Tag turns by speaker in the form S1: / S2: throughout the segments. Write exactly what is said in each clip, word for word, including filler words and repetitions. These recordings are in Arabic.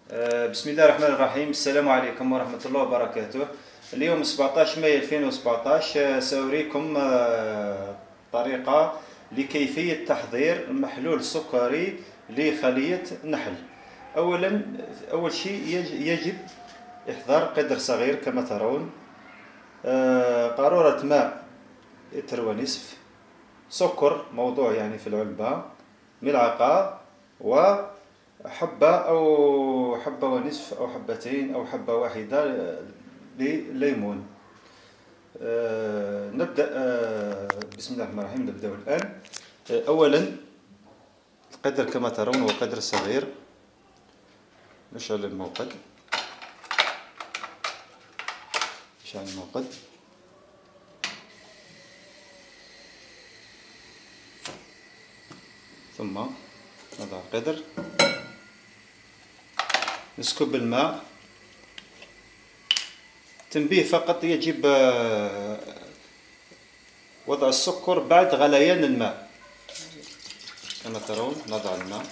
S1: آه، بسم الله الرحمن الرحيم. السلام عليكم ورحمة الله وبركاته. اليوم سبعطاش ماي ألفين وسبعطاش. آه، سأريكم آه، طريقة لكيفية تحضير محلول سكري لخلية النحل. أولا أول شيء يجب إحضار قدر صغير كما ترون، آه، قارورة ماء لتر ونصف، سكر موضوع يعني في العلبة، ملعقة، وحبة أو حبة ونصف أو حبتين أو حبة واحدة لليمون. أه نبدأ. أه بسم الله الرحمن الرحيم. نبدأ الآن. أه أولا القدر كما ترون هو قدر صغير. نشعل الموقد، نشعل الموقد، ثم نضع القدر، نسكب الماء. تنبيه فقط، يجب وضع السكر بعد غليان الماء. كما ترون نضع الماء،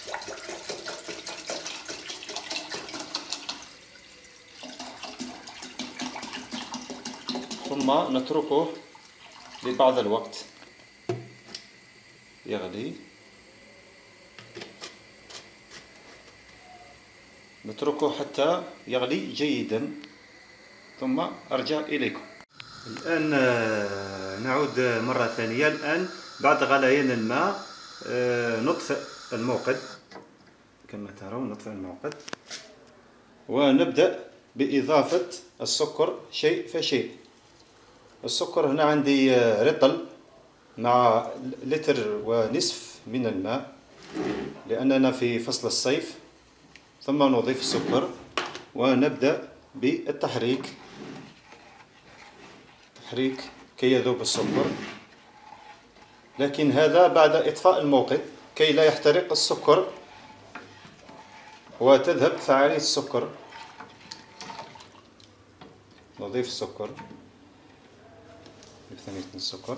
S1: ثم نتركه لبعض الوقت يغلي. نتركه حتى يغلي جيدا، ثم أرجع إليكم. الآن نعود مرة ثانية. الآن بعد غليان الماء نطفئ الموقد كما ترون، نطفئ الموقد ونبدأ بإضافة السكر شيء فشيء. السكر هنا عندي رطل مع لتر ونصف من الماء لأننا في فصل الصيف. ثم نضيف السكر ونبدأ بالتحريك، تحريك كي يذوب السكر، لكن هذا بعد إطفاء الموقد كي لا يحترق السكر وتذهب فعالية السكر. نضيف السكر، نضيف ثانية السكر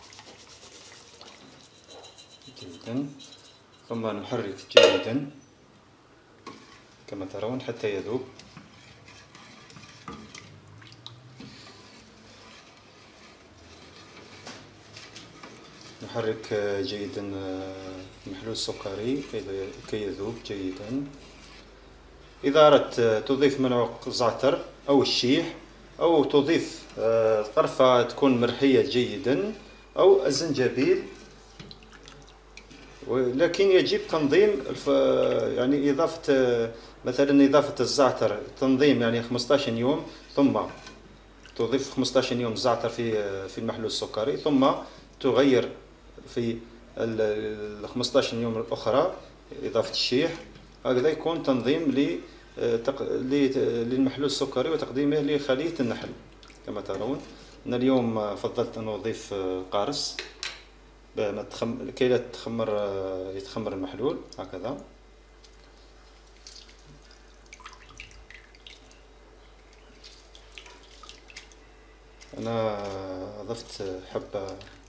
S1: جيدا، ثم نحرك جيدا كما ترون حتى يذوب. نحرك جيدا المحلول السكري كي يذوب جيدا. إذا أردت تضيف منعوق زعتر أو الشيح، أو تضيف قرفة تكون مرحية جيدا، أو الزنجبيل، لكن يجب تنظيم يعني إضافة مثلا إضافة الزعتر تنظيم يعني خمسطاش يوم، ثم تضيف خمسطاش يوم الزعتر في في المحلول السكري، ثم تغير في ال خمسطاش يوم الأخرى إضافة الشيح. هكذا يكون تنظيم للمحلول السكري وتقديمه لخلية النحل. كما ترون أنا اليوم فضلت أن أضيف قارص كي لا تخمر يتخمر المحلول. هكذا أنا أضفت حبة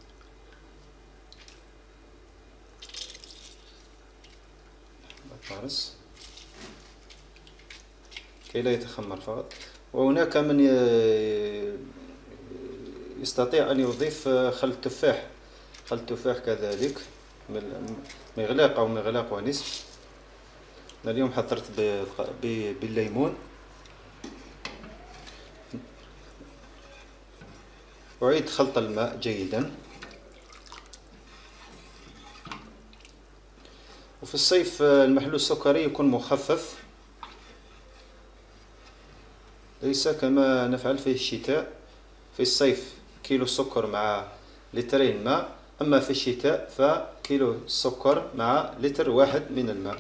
S1: قارص كي لا يتخمر فقط. وهناك من يستطيع أن يضيف خل التفاح، خل التفاح كذلك، مغلاق أو مغلاق ونصف. أنا اليوم حضرت بالليمون. أعيد خلط الماء جيدا. وفي الصيف المحلول السكري يكون مخفف، ليس كما نفعل في الشتاء. في الصيف كيلو السكر مع لترين ماء، أما في الشتاء فكيلو السكر مع لتر واحد من الماء.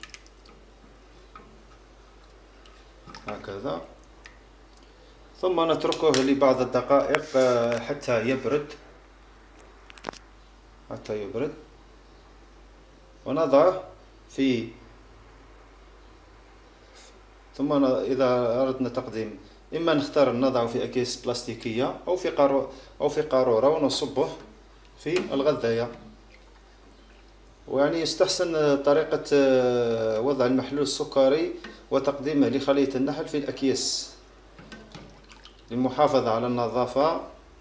S1: هكذا، ثم نتركه لبعض الدقائق حتى يبرد، حتى يبرد ونضعه في ثم إذا أردنا تقديم، إما نختار نضعه في أكياس بلاستيكية أو في قارو أو في قارورة ونصبه في الغذاية. ويعني يستحسن طريقة وضع المحلول السكري وتقديمه لخلية النحل في الأكياس للمحافظة على النظافة،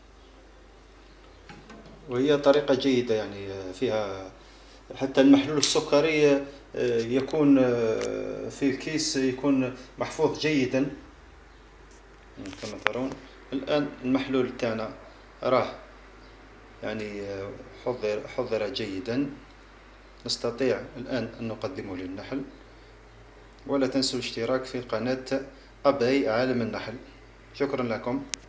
S1: وهي طريقة جيدة يعني فيها حتى المحلول السكري يكون في الكيس يكون محفوظ جيدا كما ترون. الآن المحلول تاعنا راه يعني حضر حضر جيدا، نستطيع الآن أن نقدمه للنحل. ولا تنسوا الاشتراك في قناة أبي عالم النحل. شكرا لكم.